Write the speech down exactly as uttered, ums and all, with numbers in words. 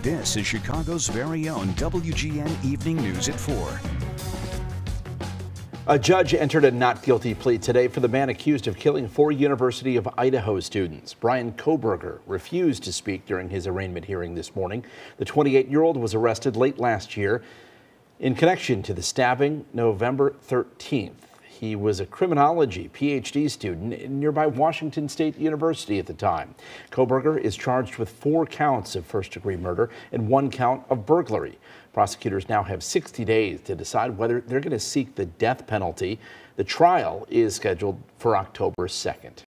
This is Chicago's very own W G N Evening News at four. A judge entered a not guilty plea today for the man accused of killing four University of Idaho students. Brian Koberger refused to speak during his arraignment hearing this morning. The twenty-eight-year-old was arrested late last year in connection to the stabbing November thirteenth. He was a criminology P H D student at nearby Washington State University at the time. Koberger is charged with four counts of first-degree murder and one count of burglary. Prosecutors now have sixty days to decide whether they're going to seek the death penalty. The trial is scheduled for October second.